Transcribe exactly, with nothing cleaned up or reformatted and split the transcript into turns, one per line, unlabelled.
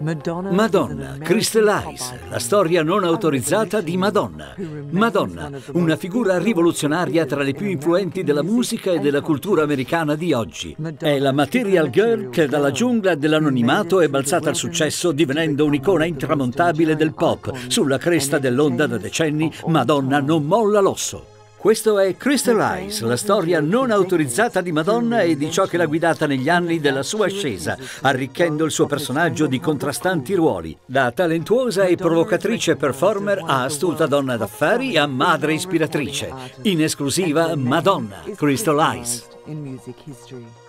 Madonna, Crystal Eyes, la storia non autorizzata di Madonna. Madonna, una figura rivoluzionaria tra le più influenti della musica e della cultura americana di oggi. È la material girl che dalla giungla dell'anonimato è balzata al successo divenendo un'icona intramontabile del pop. Sulla cresta dell'onda da decenni, Madonna non molla l'osso. Questo è Crystal Eyes, la storia non autorizzata di Madonna e di ciò che l'ha guidata negli anni della sua ascesa, arricchendo il suo personaggio di contrastanti ruoli, da talentuosa e provocatrice performer a astuta donna d'affari a madre ispiratrice. In esclusiva, Madonna, Crystal Eyes.